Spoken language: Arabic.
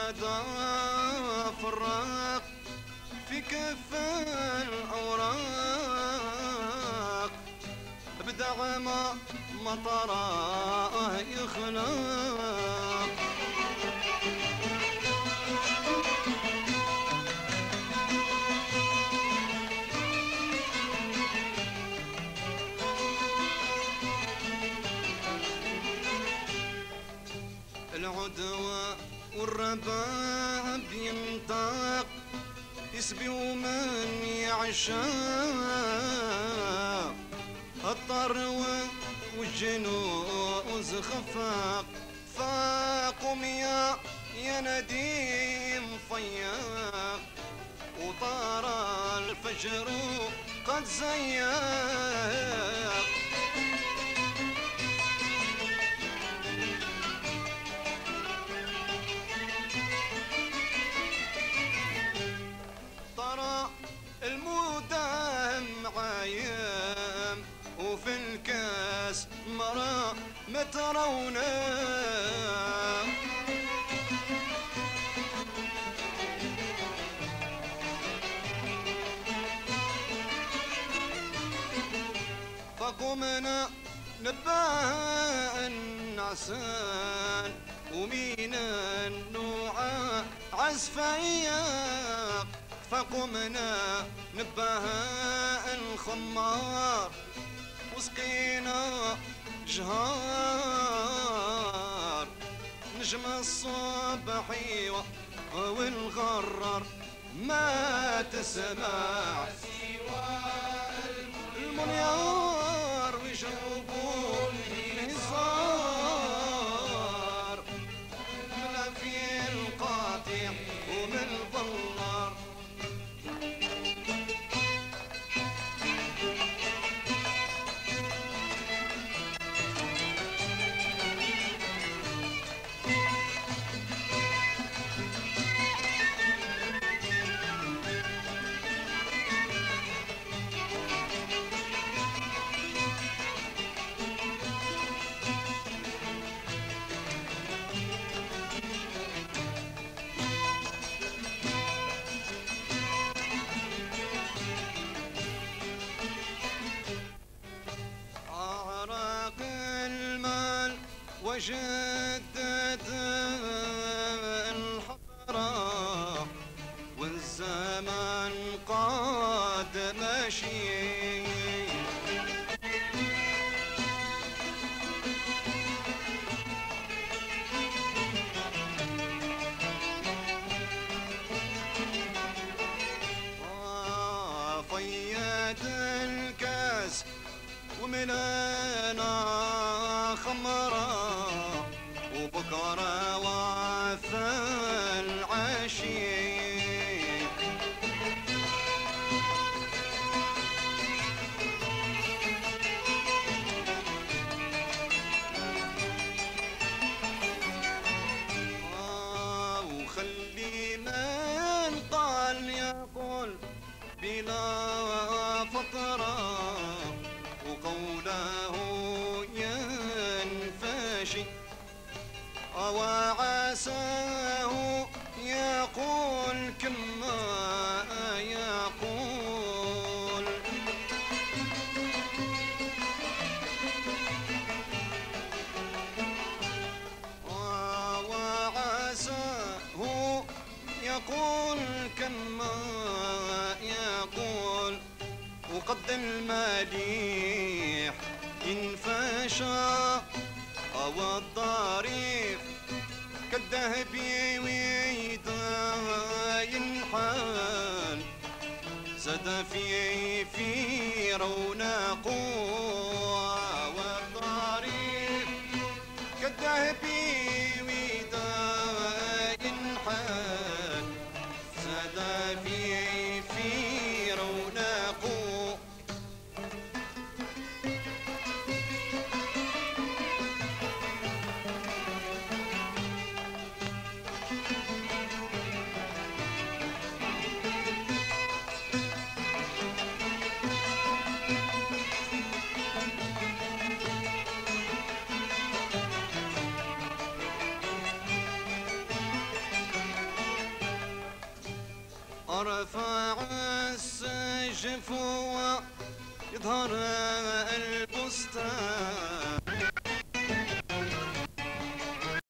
غدا فراق في كف الأوراق بدع ما مطره يخلق. العدوى والرباب ينطق يسبي ومن يعشاق الطرو والجنوز خفاق فاقم يا نديم فياق وطار الفجر قد زياق. المدام عايم وفي الكاس مرا مترونا فقمنا نباه النعسان ومين النوع عزفياق فقمنا نباه الخمار وسقينا جهار نجم الصبح والغرر ما تسمع سوى المنيار ويجربوا الهزار من في القاطع ومن البلار. وجدد الحضارة والزمان قاد ماشي فياد الكاس وملنا خمرة وبكرة وفى العشي وخلي من قال يقول بلا فطرة وقوله ينفشي وعساه يقول كما يقول وعساه يقول كما يقول وقد المليح ينفشى والضريف كالذهب ويدا ينحال زاد في رونقه والضريف كالذهب ويدا ينحال زاد في رونقه. أرفع السجف ويظهر البستان